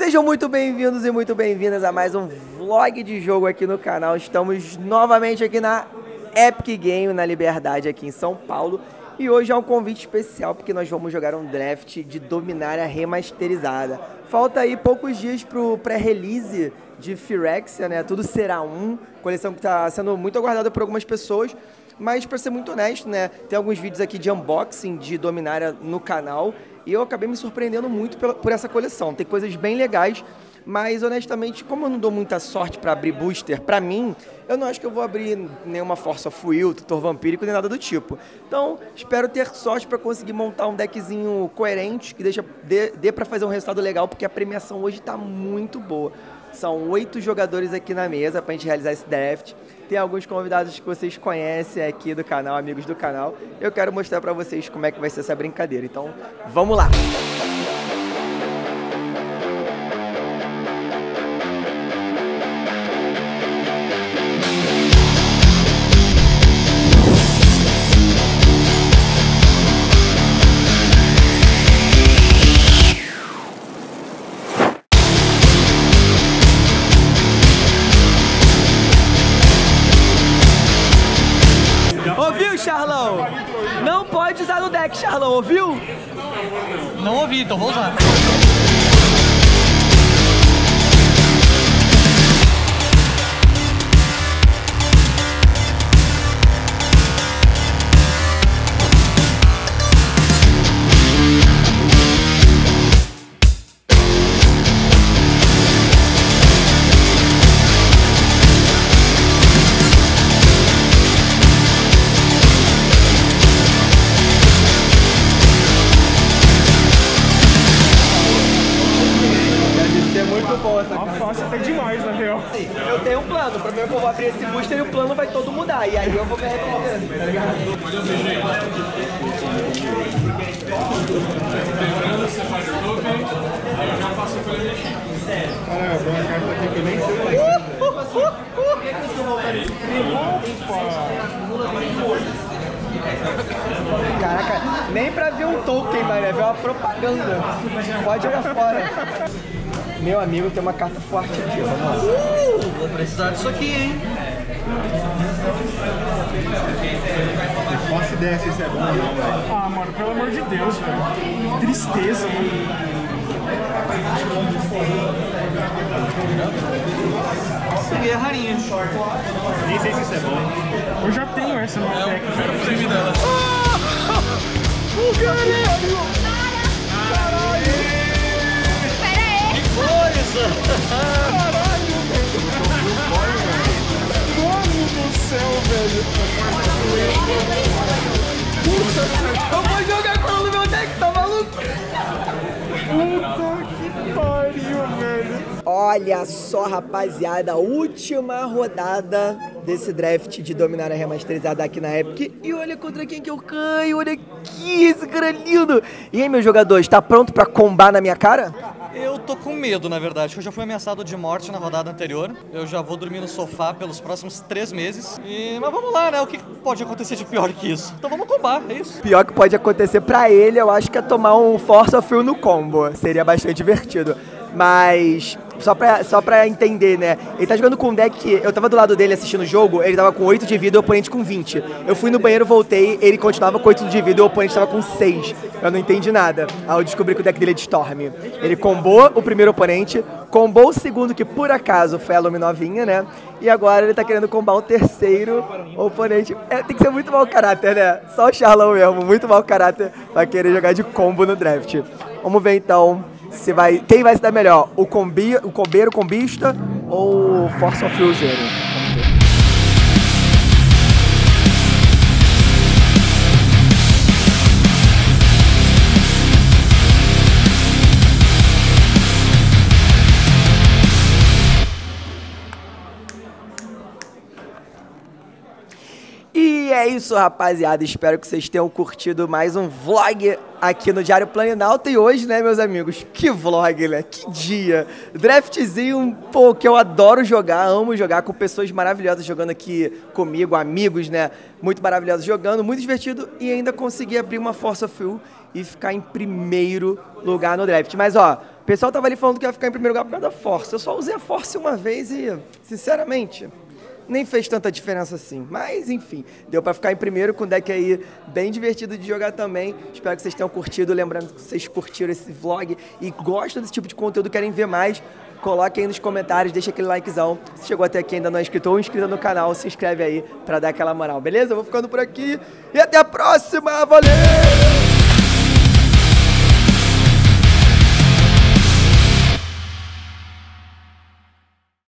Sejam muito bem-vindos e muito bem-vindas a mais um vlog de jogo aqui no canal. Estamos novamente aqui na Epic Game, na Liberdade, aqui em São Paulo. E hoje é um convite especial, porque nós vamos jogar um draft de Dominária remasterizada. Falta aí poucos dias pro pré-release de Phyrexia, né? Tudo será coleção que está sendo muito aguardada por algumas pessoas. Mas, para ser muito honesto, né, tem alguns vídeos aqui de unboxing de Dominária no canal e eu acabei me surpreendendo muito por essa coleção. Tem coisas bem legais, mas honestamente, como eu não dou muita sorte para abrir booster, para mim, eu não acho que eu vou abrir nenhuma Force of Will, Tutor Vampírico, nem nada do tipo. Então, espero ter sorte para conseguir montar um deckzinho coerente, que dê para fazer um resultado legal, porque a premiação hoje está muito boa. São 8 jogadores aqui na mesa para a gente realizar esse draft. Tem alguns convidados que vocês conhecem aqui do canal, amigos do canal. Eu quero mostrar para vocês como é que vai ser essa brincadeira. Então, vamos lá! Ouviu, Charlão? Não pode usar no deck, Charlão, ouviu? Não ouvi, então vou usar. Nossa, tá demais, na real. Eu tenho um plano, o problema é que eu vou abrir esse booster e o plano vai todo mudar, e aí eu vou me arrepender, tá ligado? Caramba, abriu uma carta aqui que eu nem sei. Caraca, nem pra ver um token, mano, é ver uma propaganda. Pode jogar fora. Meu amigo tem uma carta forte aqui, vamos lá. Vou precisar disso aqui, hein? Não faço ideia se isso é bom ou não, velho. Ah, mano, pelo amor de Deus, velho. Tristeza, mano. Peguei a rarinha. Nem sei se isso é bom. Eu já tenho essa no deck. O caralho! Caralho, velho. Mano do céu, velho. Eu vou jogar com no meu deck, tá maluco? Puta que pariu, velho. Olha só, rapaziada, a última rodada desse draft de Dominária remasterizada aqui na Epic. E olha contra quem que eu caio, olha aqui, esse cara é lindo. E aí, meu jogador, está pronto pra combar na minha cara? Eu tô com medo, na verdade, que eu já fui ameaçado de morte na rodada anterior. Eu já vou dormir no sofá pelos próximos 3 meses. Mas vamos lá, né? O que pode acontecer de pior que isso? Então vamos combar, é isso. Pior que pode acontecer pra ele, eu acho que é tomar um Force of Will no combo. Seria bastante divertido. Mas, só pra entender, né? Ele tá jogando com um deck que eu tava do lado dele assistindo o jogo, ele tava com 8 de vida e o oponente com 20. Eu fui no banheiro, voltei, ele continuava com 8 de vida e o oponente tava com 6. Eu não entendi nada. Aí eu descobri que o deck dele é de Storm. Ele combou o primeiro oponente, combou o segundo, que por acaso foi a Luminovinha, né? E agora ele tá querendo combar o terceiro oponente. Tem que ser muito mau caráter, né? Só o Charlão mesmo, muito mau caráter pra querer jogar de combo no draft. Vamos ver então quem vai se dar melhor, o combeiro, o combista ou o Force of Will zero. Vamos ver. E é isso, rapaziada. Espero que vocês tenham curtido mais um vlog aqui no Diário Planinalta. E hoje, né, meus amigos, que vlog, né? Que dia! Draftzinho, pô, que eu adoro jogar, amo jogar com pessoas maravilhosas jogando aqui comigo, amigos, né? Muito maravilhosos jogando, muito divertido. E ainda consegui abrir uma Force of Will e ficar em primeiro lugar no draft. Mas, ó, pessoal tava ali falando que ia ficar em primeiro lugar por causa da Force. Eu só usei a Force uma vez e, sinceramente, nem fez tanta diferença assim. Mas, enfim, deu pra ficar em primeiro com um deck aí bem divertido de jogar também. Espero que vocês tenham curtido. Lembrando que vocês curtiram esse vlog e gostam desse tipo de conteúdo, querem ver mais, coloque aí nos comentários, deixa aquele likezão. Se chegou até aqui e ainda não é inscrito ou inscrita no canal, se inscreve aí pra dar aquela moral, beleza? Eu vou ficando por aqui e até a próxima. Valeu!